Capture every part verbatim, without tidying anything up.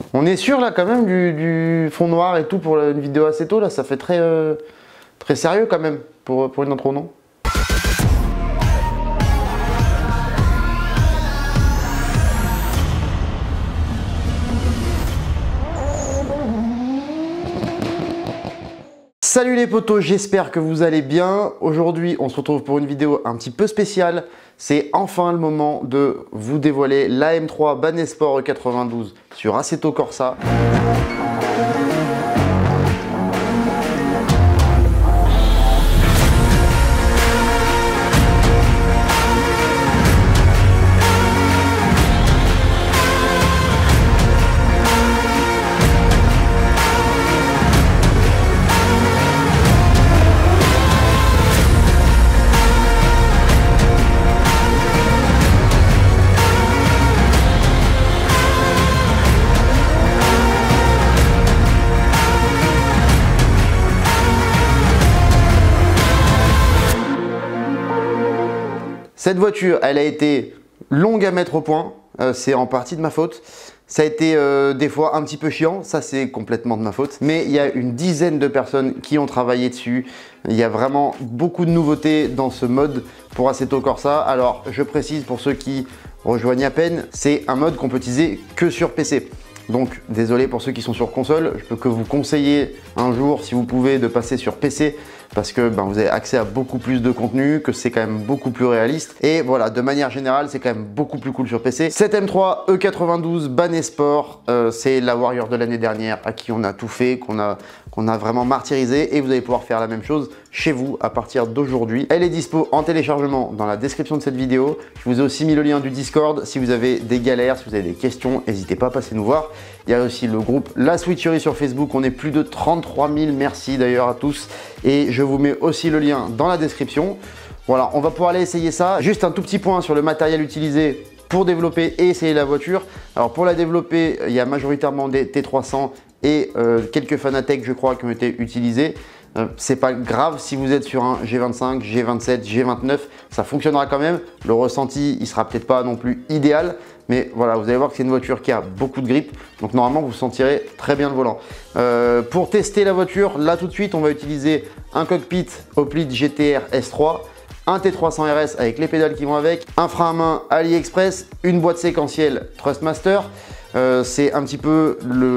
On est sûr là quand même du, du fond noir et tout pour une vidéo Aceto là, ça fait très, euh, très sérieux quand même pour, pour une intro, non? Salut les potos, j'espère que vous allez bien. Aujourd'hui, on se retrouve pour une vidéo un petit peu spéciale. C'est enfin le moment de vous dévoiler l'A M trois Banesport E quatre-vingt-douze sur Assetto Corsa. Cette voiture, elle a été longue à mettre au point, euh, c'est en partie de ma faute. Ça a été euh, des fois un petit peu chiant, ça c'est complètement de ma faute. Mais il y a une dizaine de personnes qui ont travaillé dessus. Il y a vraiment beaucoup de nouveautés dans ce mode pour Assetto Corsa. Alors je précise pour ceux qui rejoignent à peine, c'est un mode qu'on peut utiliser que sur P C. Donc désolé pour ceux qui sont sur console, je peux que vous conseiller un jour, si vous pouvez, de passer sur P C parce que ben, vous avez accès à beaucoup plus de contenu, que c'est quand même beaucoup plus réaliste. Et voilà, de manière générale, c'est quand même beaucoup plus cool sur P C. Cette M trois E quatre-vingt-douze Banesport, euh, c'est la Warrior de l'année dernière à qui on a tout fait, qu'on a, qu'on a vraiment martyrisé, et vous allez pouvoir faire la même chose chez vous à partir d'aujourd'hui. Elle est dispo en téléchargement dans la description de cette vidéo. Je vous ai aussi mis le lien du Discord. Si vous avez des galères, si vous avez des questions, n'hésitez pas à passer nous voir. Il y a aussi le groupe La Switcherie sur Facebook. On est plus de trente-trois mille. Merci d'ailleurs à tous. Et je vous mets aussi le lien dans la description. Voilà, on va pouvoir aller essayer ça. Juste un tout petit point sur le matériel utilisé pour développer et essayer la voiture. Alors pour la développer, il y a majoritairement des T trois cents et euh, quelques Fanatec, je crois, qui ont été utilisés. Euh, c'est pas grave si vous êtes sur un G vingt-cinq, G vingt-sept, G vingt-neuf, ça fonctionnera quand même. Le ressenti, il sera peut-être pas non plus idéal, mais voilà, vous allez voir que c'est une voiture qui a beaucoup de grip, donc normalement vous sentirez très bien le volant. Euh, pour tester la voiture, là tout de suite, on va utiliser un cockpit Hoplite G T R S trois, un T trois cents R S avec les pédales qui vont avec, un frein à main AliExpress, une boîte séquentielle Trustmaster. Euh, c'est un petit peu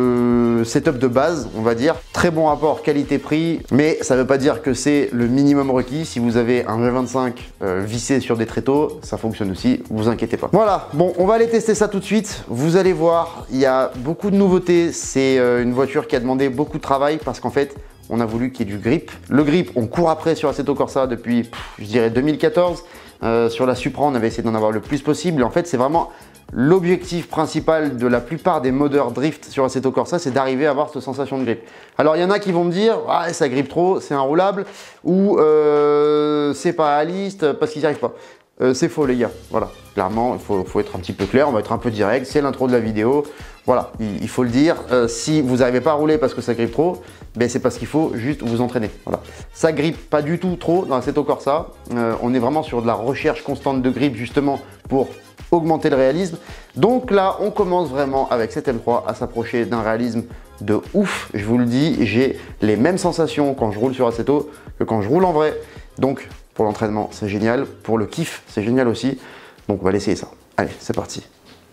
le setup de base, on va dire. Très bon rapport qualité-prix, mais ça ne veut pas dire que c'est le minimum requis. Si vous avez un G vingt-cinq euh, vissé sur des tréteaux, ça fonctionne aussi, vous inquiétez pas. Voilà, bon, on va aller tester ça tout de suite. Vous allez voir, il y a beaucoup de nouveautés. C'est euh, une voiture qui a demandé beaucoup de travail parce qu'en fait, on a voulu qu'il y ait du grip. Le grip, on court après sur Assetto Corsa depuis, pff, je dirais, deux mille quatorze. Euh, sur la Supra, on avait essayé d'en avoir le plus possible. Et en fait, c'est vraiment l'objectif principal de la plupart des modeurs drift sur Assetto Corsa, c'est d'arriver à avoir cette sensation de grip. Alors, il y en a qui vont me dire ah, ça grippe trop, c'est inroulable, ou euh, c'est pas réaliste parce qu'ils n'y arrivent pas. Euh, c'est faux, les gars. Voilà, clairement, il faut, faut être un petit peu clair, on va être un peu direct. C'est l'intro de la vidéo. Voilà, il, il faut le dire. Euh, si vous n'arrivez pas à rouler parce que ça grippe trop, ben c'est parce qu'il faut juste vous entraîner. Voilà. Ça grippe pas du tout trop dans Assetto Corsa. Euh, on est vraiment sur de la recherche constante de grip justement pour augmenter le réalisme. Donc là, on commence vraiment avec cette M trois à s'approcher d'un réalisme de ouf. Je vous le dis, j'ai les mêmes sensations quand je roule sur Assetto que quand je roule en vrai. Donc, pour l'entraînement, c'est génial. Pour le kiff, c'est génial aussi. Donc, on va l'essayer ça. Allez, c'est parti.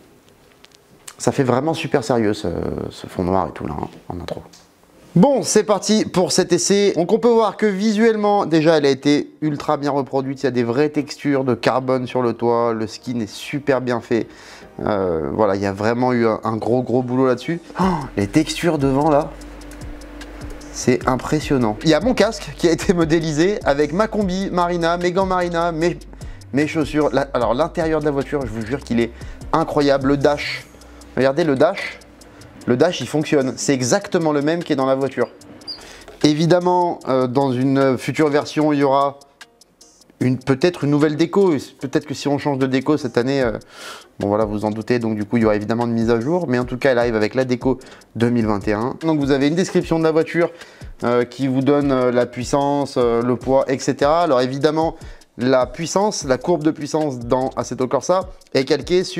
Ça fait vraiment super sérieux ce, ce fond noir et tout là, hein, en intro. Bon, c'est parti pour cet essai. Donc on peut voir que visuellement, déjà, elle a été ultra bien reproduite. Il y a des vraies textures de carbone sur le toit. Le skin est super bien fait. Euh, voilà, il y a vraiment eu un, un gros, gros boulot là-dessus. Oh, les textures devant, là, c'est impressionnant. Il y a mon casque qui a été modélisé avec ma combi Marina, mes gants Marina, mes, mes chaussures. Là, alors, l'intérieur de la voiture, je vous jure qu'il est incroyable. Le dash, regardez le dash. Le dash, il fonctionne. C'est exactement le même qui est dans la voiture. Évidemment, euh, dans une future version, il y aura peut-être une nouvelle déco. Peut-être que si on change de déco cette année, euh, bon voilà, vous en doutez. Donc du coup, il y aura évidemment une mise à jour. Mais en tout cas, elle arrive avec la déco deux mille vingt et un. Donc vous avez une description de la voiture euh, qui vous donne euh, la puissance, euh, le poids, et cetera. Alors évidemment, la puissance, la courbe de puissance dans Assetto Corsa est calquée sur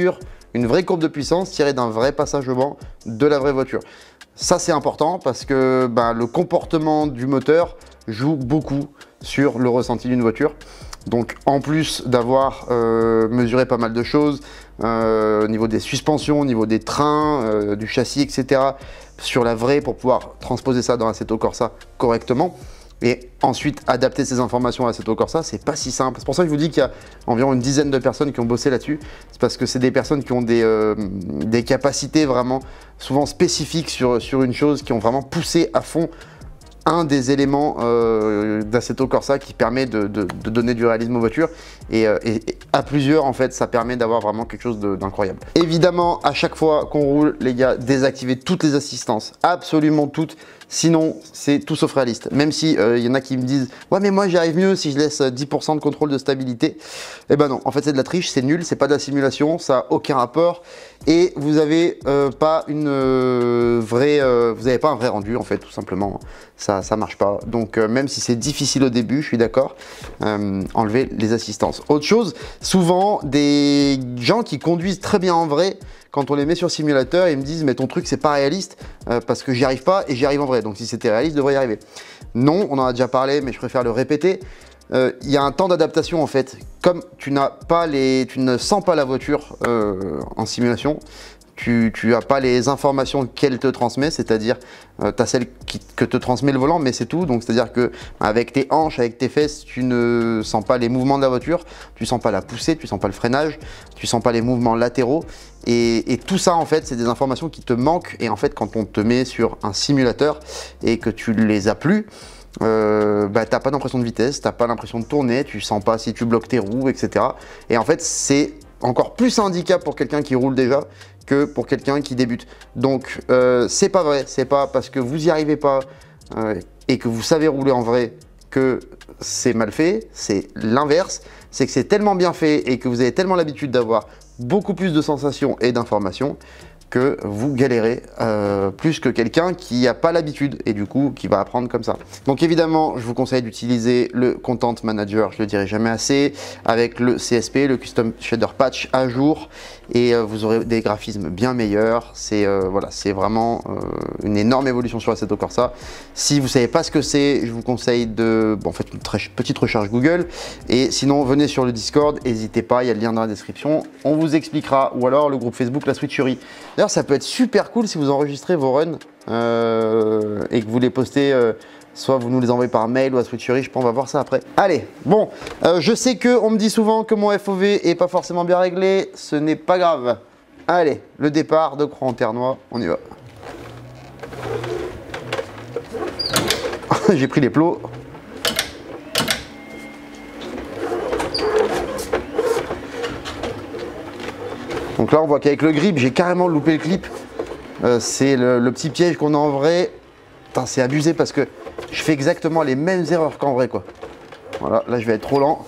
une vraie courbe de puissance tirée d'un vrai passage au banc de la vraie voiture. Ça, c'est important parce que ben, le comportement du moteur joue beaucoup sur le ressenti d'une voiture. Donc, en plus d'avoir euh, mesuré pas mal de choses euh, au niveau des suspensions, au niveau des trains, euh, du châssis, et cetera, sur la vraie pour pouvoir transposer ça dans Assetto Corsa correctement, et ensuite adapter ces informations à Assetto Corsa, c'est pas si simple. C'est pour ça que je vous dis qu'il y a environ une dizaine de personnes qui ont bossé là-dessus. C'est parce que c'est des personnes qui ont des, euh, des capacités vraiment souvent spécifiques sur, sur une chose, qui ont vraiment poussé à fond un des éléments euh, d'Assetto Corsa qui permet de, de, de donner du réalisme aux voitures, et, euh, et, et à plusieurs en fait ça permet d'avoir vraiment quelque chose d'incroyable. Évidemment, à chaque fois qu'on roule les gars, désactivez toutes les assistances, absolument toutes, sinon c'est tout sauf réaliste. Même si il euh, y en a qui me disent ouais mais moi j'y arrive mieux si je laisse dix pour cent de contrôle de stabilité, et eh ben non, en fait c'est de la triche, c'est nul, c'est pas de la simulation, ça a aucun rapport, et vous avez euh, pas une euh, vraie euh, vous avez pas un vrai rendu en fait, tout simplement. Ça, ça marche pas. Donc euh, même si c'est difficile au début, je suis d'accord, euh, enlever les assistances. Autre chose, souvent des gens qui conduisent très bien en vrai, quand on les met sur simulateur, ils me disent mais ton truc c'est pas réaliste euh, parce que j'y arrive pas et j'y arrive en vrai. Donc si c'était réaliste, je devrais y arriver. Non, on en a déjà parlé, mais je préfère le répéter. Euh, il y a un temps d'adaptation en fait. Comme tu n'as pas les, tu ne sens pas la voiture euh, en simulation. Tu n'as pas les informations qu'elle te transmet, c'est-à-dire euh, tu as celle qui, que te transmet le volant, mais c'est tout. Donc c'est-à-dire que avec tes hanches, avec tes fesses, tu ne sens pas les mouvements de la voiture, tu sens pas la poussée, tu sens pas le freinage, tu sens pas les mouvements latéraux. Et, et tout ça en fait, c'est des informations qui te manquent. Et en fait, quand on te met sur un simulateur et que tu les as plus, euh, bah, t'as pas d'impression de vitesse, t'as pas l'impression de tourner, tu sens pas si tu bloques tes roues, et cetera. Et en fait, c'est encore plus un handicap pour quelqu'un qui roule déjà que pour quelqu'un qui débute. Donc euh, c'est pas vrai, c'est pas parce que vous y arrivez pas euh, et que vous savez rouler en vrai que c'est mal fait, c'est l'inverse, c'est que c'est tellement bien fait et que vous avez tellement l'habitude d'avoir beaucoup plus de sensations et d'informations que vous galérez euh, plus que quelqu'un qui n'a pas l'habitude et du coup qui va apprendre comme ça. Donc évidemment, je vous conseille d'utiliser le Content Manager, je le dirai jamais assez, avec le C S P, le Custom Shader Patch à jour, et euh, vous aurez des graphismes bien meilleurs. C'est euh, voilà, c'est vraiment euh, une énorme évolution sur Assetto Corsa. Si vous ne savez pas ce que c'est, je vous conseille de bon, faites une très petite recherche Google, et sinon venez sur le Discord, n'hésitez pas, il y a le lien dans la description, on vous expliquera, ou alors le groupe Facebook La Switcherie. D'ailleurs, ça peut être super cool si vous enregistrez vos runs euh, et que vous les postez, euh, soit vous nous les envoyez par mail ou à Switcherie, je pense, on va voir ça après. Allez, bon, euh, je sais qu'on me dit souvent que mon F O V est pas forcément bien réglé, ce n'est pas grave. Allez, le départ de Croix en Ternois, on y va. J'ai pris les plots. Donc là, on voit qu'avec le grip, j'ai carrément loupé le clip. Euh, c'est le, le petit piège qu'on a en vrai. C'est abusé parce que je fais exactement les mêmes erreurs qu'en vrai, quoi. Voilà, là, je vais être trop lent.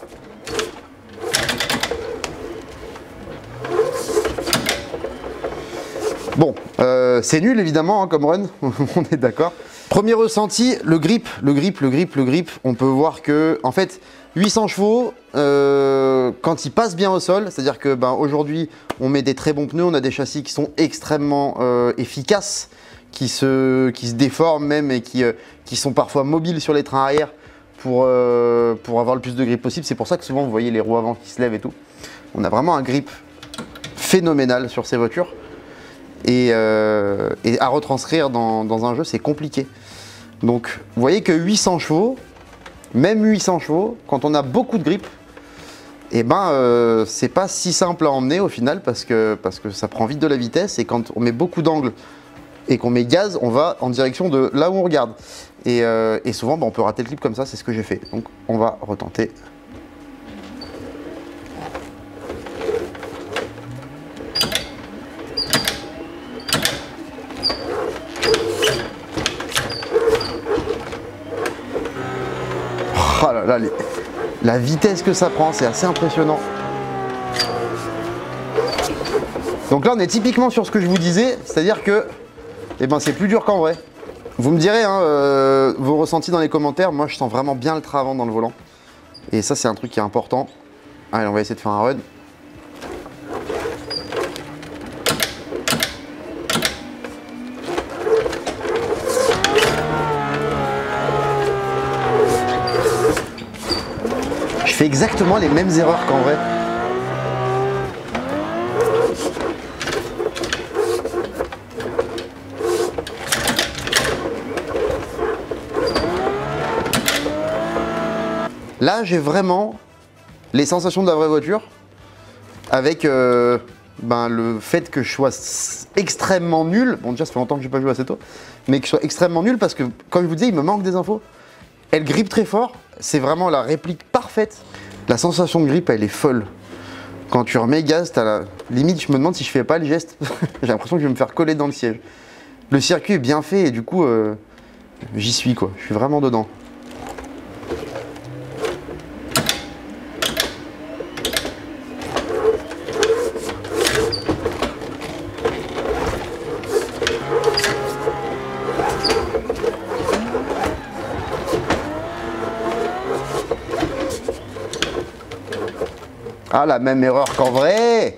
Bon, euh, c'est nul, évidemment, hein, comme run. On est d'accord. Premier ressenti, le grip, le grip, le grip, le grip. On peut voir que, en fait, huit cents chevaux, euh, quand ils passent bien au sol, c'est-à-dire que ben, aujourd'hui on met des très bons pneus, on a des châssis qui sont extrêmement euh, efficaces, qui se, qui se déforment même et qui, euh, qui sont parfois mobiles sur les trains arrière pour, euh, pour avoir le plus de grip possible. C'est pour ça que souvent vous voyez les roues avant qui se lèvent et tout. On a vraiment un grip phénoménal sur ces voitures, et, euh, et à retranscrire dans, dans un jeu c'est compliqué. Donc vous voyez que huit cents chevaux, même huit cents chevaux, quand on a beaucoup de grip, et eh ben euh, c'est pas si simple à emmener au final parce que, parce que ça prend vite de la vitesse, et quand on met beaucoup d'angle et qu'on met gaz, on va en direction de là où on regarde. Et, euh, et souvent ben, on peut rater le clip comme ça, c'est ce que j'ai fait. Donc on va retenter. Oh là là, les... la vitesse que ça prend, c'est assez impressionnant. Donc là, on est typiquement sur ce que je vous disais, c'est-à-dire que eh ben, c'est plus dur qu'en vrai. Vous me direz hein, euh, vos ressentis dans les commentaires. Moi, je sens vraiment bien le train avant dans le volant. Et ça, c'est un truc qui est important. Allez, on va essayer de faire un run. fais exactement les mêmes erreurs qu'en vrai. Là, j'ai vraiment les sensations de la vraie voiture avec euh, ben, le fait que je sois extrêmement nul. Bon, déjà, ça fait longtemps que je n'ai pas joué assez tôt, mais que je sois extrêmement nul parce que, comme je vous disais, il me manque des infos. Elle grippe très fort, c'est vraiment la réplique parfaite. La sensation de grippe, elle est folle. Quand tu remets gaz, t'as la limite, je me demande si je fais pas le geste. J'ai l'impression que je vais me faire coller dans le siège. Le circuit est bien fait et du coup, euh, j'y suis quoi. Je suis vraiment dedans. Ah, la même erreur qu'en vrai.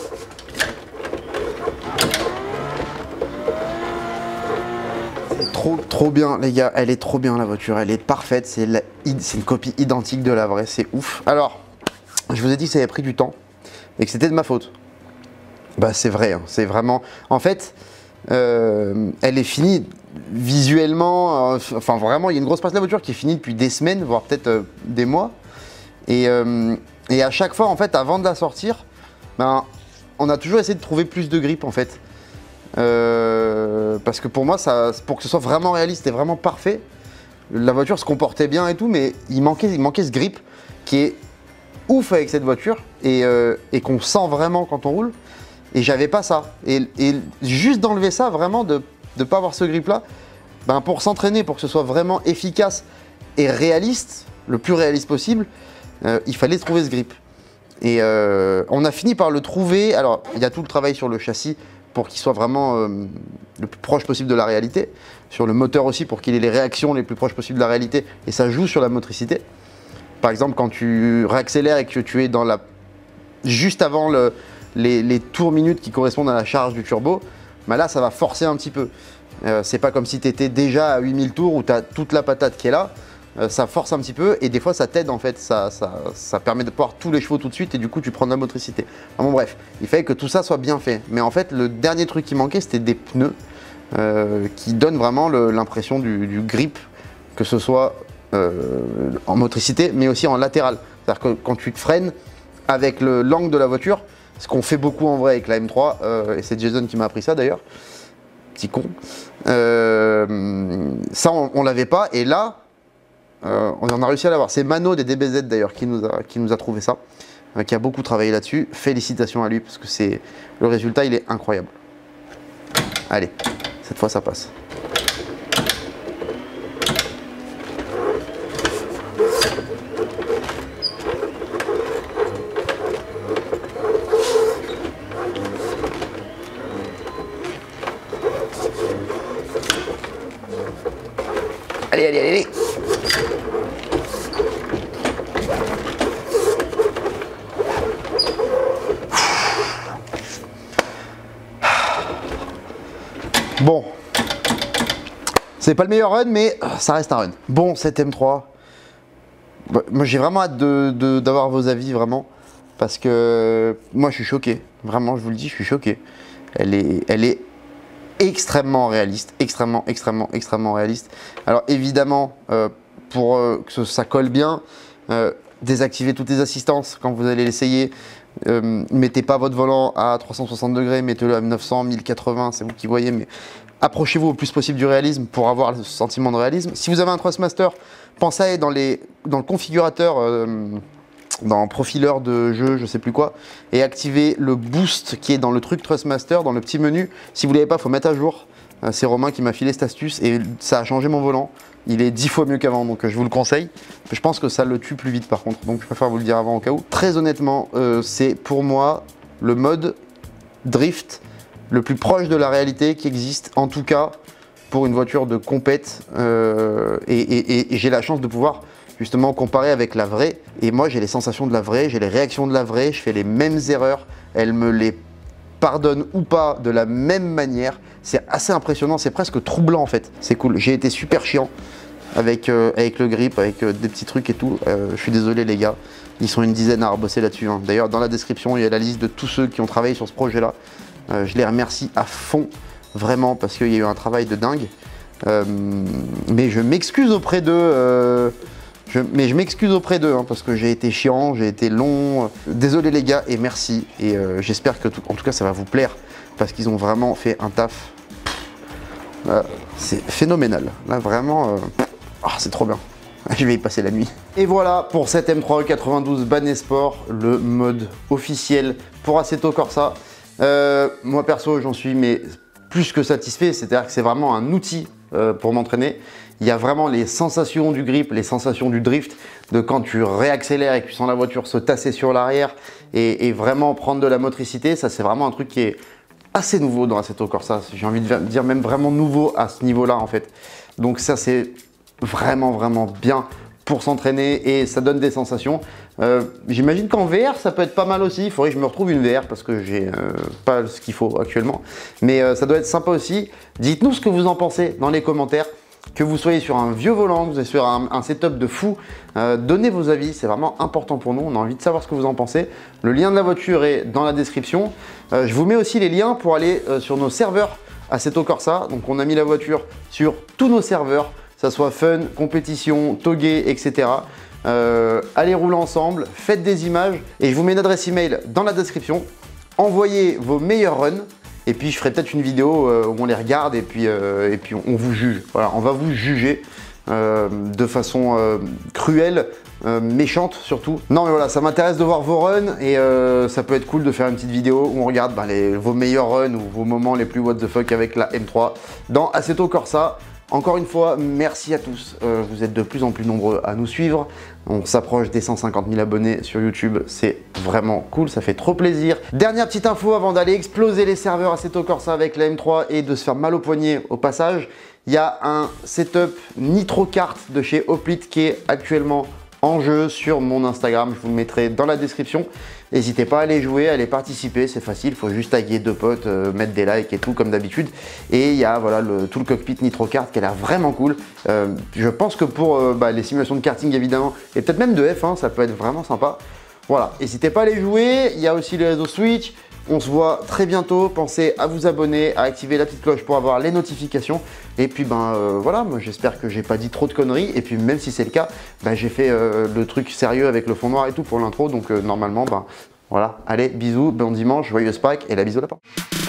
C'est trop, trop bien, les gars. Elle est trop bien, la voiture. Elle est parfaite. C'est une copie identique de la vraie. C'est ouf. Alors, je vous ai dit que ça avait pris du temps et que c'était de ma faute. Bah, c'est vrai. Hein. C'est vraiment... En fait, euh, elle est finie visuellement. Euh, enfin, vraiment, il y a une grosse partie de la voiture qui est finie depuis des semaines, voire peut-être euh, des mois. Et... Euh, Et à chaque fois, en fait, avant de la sortir, ben, on a toujours essayé de trouver plus de grip, en fait. Euh, parce que pour moi, ça, pour que ce soit vraiment réaliste et vraiment parfait, la voiture se comportait bien et tout, mais il manquait, il manquait ce grip qui est ouf avec cette voiture et, euh, et qu'on sent vraiment quand on roule. Et j'avais pas ça. Et, et juste d'enlever ça, vraiment, de ne pas avoir ce grip-là, ben, pour s'entraîner, pour que ce soit vraiment efficace et réaliste, le plus réaliste possible, Euh, il fallait trouver ce grip. Et euh, on a fini par le trouver. Alors, il y a tout le travail sur le châssis pour qu'il soit vraiment euh, le plus proche possible de la réalité. Sur le moteur aussi, pour qu'il ait les réactions les plus proches possibles de la réalité. Et ça joue sur la motricité. Par exemple, quand tu réaccélères et que tu es dans la... juste avant le, les, les tours minutes qui correspondent à la charge du turbo, bah là, ça va forcer un petit peu. Euh, c'est pas comme si tu étais déjà à huit mille tours où tu as toute la patate qui est là. Euh, ça force un petit peu et des fois ça t'aide en fait, ça, ça, ça permet de pouvoir tous les chevaux tout de suite et du coup tu prends de la motricité. Enfin, bon bref, il fallait que tout ça soit bien fait. Mais en fait le dernier truc qui manquait c'était des pneus euh, qui donnent vraiment l'impression du, du grip, que ce soit euh, en motricité mais aussi en latéral. C'est-à-dire que quand tu te freines avec l'angle de la voiture, ce qu'on fait beaucoup en vrai avec la M trois, euh, et c'est Jason qui m'a appris ça d'ailleurs, petit con, euh, ça on, on l'avait pas et là Euh, on en a réussi à l'avoir. C'est Mano des D B Z d'ailleurs qui nous a, qui nous a trouvé ça, euh, qui a beaucoup travaillé là-dessus. Félicitations à lui parce que c'est le résultat, il est incroyable. Allez, cette fois ça passe. Allez, allez, allez, allez. Bon, c'est pas le meilleur run, mais ça reste un run. Bon, cette M trois, bah, moi j'ai vraiment hâte d'avoir vos avis, vraiment, parce que moi je suis choqué, vraiment, je vous le dis, je suis choqué. Elle est, elle est extrêmement réaliste, extrêmement, extrêmement, extrêmement réaliste. Alors évidemment, euh, pour euh, que ça colle bien, euh, désactivez toutes les assistances quand vous allez l'essayer. Euh, mettez pas votre volant à trois cent soixante degrés, mettez-le à neuf cents, mille quatre-vingts, c'est vous qui voyez, mais approchez-vous au plus possible du réalisme pour avoir le sentiment de réalisme. Si vous avez un Thrustmaster, pensez à aller dans, les, dans le configurateur, euh, dans profileur de jeu, je sais plus quoi, et activez le boost qui est dans le truc Thrustmaster, dans le petit menu. Si vous ne l'avez pas, il faut mettre à jour. Euh, c'est Romain qui m'a filé cette astuce et ça a changé mon volant. Il est dix fois mieux qu'avant, donc euh, je vous le conseille. Je pense que ça le tue plus vite par contre, donc je préfère vous le dire avant au cas où. Très honnêtement, euh, c'est pour moi le mode drift le plus proche de la réalité qui existe, en tout cas pour une voiture de compète. Euh, et et, et, et j'ai la chance de pouvoir justement comparer avec la vraie. Et moi j'ai les sensations de la vraie, j'ai les réactions de la vraie, je fais les mêmes erreurs, elle me les pardonne ou pas de la même manière. C'est assez impressionnant, c'est presque troublant en fait. C'est cool, j'ai été super chiant. avec, euh, avec le grip, avec euh, des petits trucs et tout. Euh, je suis désolé les gars, ils sont une dizaine à bosser là-dessus. Hein. D'ailleurs dans la description il y a la liste de tous ceux qui ont travaillé sur ce projet-là. Euh, je les remercie à fond, vraiment, parce qu'il y a eu un travail de dingue. Euh, mais je m'excuse auprès d'eux. Euh, Je, mais je m'excuse auprès d'eux hein, parce que j'ai été chiant, j'ai été long. Désolé les gars et merci. Et euh, j'espère que tout, en tout cas ça va vous plaire parce qu'ils ont vraiment fait un taf. Euh, c'est phénoménal. Là vraiment, euh, oh, c'est trop bien. Je vais y passer la nuit. Et voilà pour cette M trois E quatre-vingt-douze Bannet Sport, le mode officiel pour Assetto Corsa. Euh, moi perso j'en suis mais plus que satisfait, c'est-à-dire que c'est vraiment un outil euh, pour m'entraîner. Il y a vraiment les sensations du grip, les sensations du drift, de quand tu réaccélères et que tu sens la voiture se tasser sur l'arrière et, et vraiment prendre de la motricité. Ça, c'est vraiment un truc qui est assez nouveau dans Assetto Corsa. J'ai envie de dire même vraiment nouveau à ce niveau-là en fait. Donc ça, c'est vraiment, vraiment bien pour s'entraîner et ça donne des sensations. Euh, J'imagine qu'en V R, ça peut être pas mal aussi. Il faudrait que je me retrouve une V R parce que j'ai euh, pas ce qu'il faut actuellement. Mais euh, ça doit être sympa aussi. Dites-nous ce que vous en pensez dans les commentaires. Que vous soyez sur un vieux volant, que vous soyez sur un, un setup de fou, euh, donnez vos avis, c'est vraiment important pour nous, on a envie de savoir ce que vous en pensez. Le lien de la voiture est dans la description. Euh, je vous mets aussi les liens pour aller euh, sur nos serveurs Assetto Corsa. Donc on a mis la voiture sur tous nos serveurs, que ce soit Fun, Compétition, Togué, et cetera. Euh, allez rouler ensemble, faites des images et je vous mets une adresse email dans la description. Envoyez vos meilleurs runs. Et puis je ferai peut-être une vidéo euh, où on les regarde et puis, euh, et puis on, on vous juge. Voilà, on va vous juger euh, de façon euh, cruelle, euh, méchante surtout. Non mais voilà, ça m'intéresse de voir vos runs et euh, ça peut être cool de faire une petite vidéo où on regarde bah, les, vos meilleurs runs ou vos moments les plus what the fuck avec la M trois dans Assetto Corsa. Encore une fois, merci à tous. Euh, vous êtes de plus en plus nombreux à nous suivre. On s'approche des cent cinquante mille abonnés sur YouTube. C'est vraiment cool, ça fait trop plaisir. Dernière petite info avant d'aller exploser les serveurs Assetto Corsa avec la M trois et de se faire mal au poignet au passage. Il y a un setup Nitro Kart de chez Hoplite qui est actuellement en jeu sur mon Instagram. Je vous le mettrai dans la description. N'hésitez pas à aller jouer, à aller participer, c'est facile, il faut juste taguer deux potes, euh, mettre des likes et tout comme d'habitude. Et il y a voilà, le, tout le cockpit Nitro Kart qui a l'air vraiment cool. Euh, je pense que pour euh, bah, les simulations de karting évidemment, et peut-être même de F un, ça peut être vraiment sympa. Voilà, n'hésitez pas à aller jouer, il y a aussi les réseaux Switch. On se voit très bientôt, pensez à vous abonner, à activer la petite cloche pour avoir les notifications. Et puis ben euh, voilà, moi j'espère que j'ai pas dit trop de conneries. Et puis même si c'est le cas, ben, j'ai fait euh, le truc sérieux avec le fond noir et tout pour l'intro. Donc euh, normalement, ben voilà, allez, bisous, bon dimanche, joyeuse Pâques et la bise au lapin.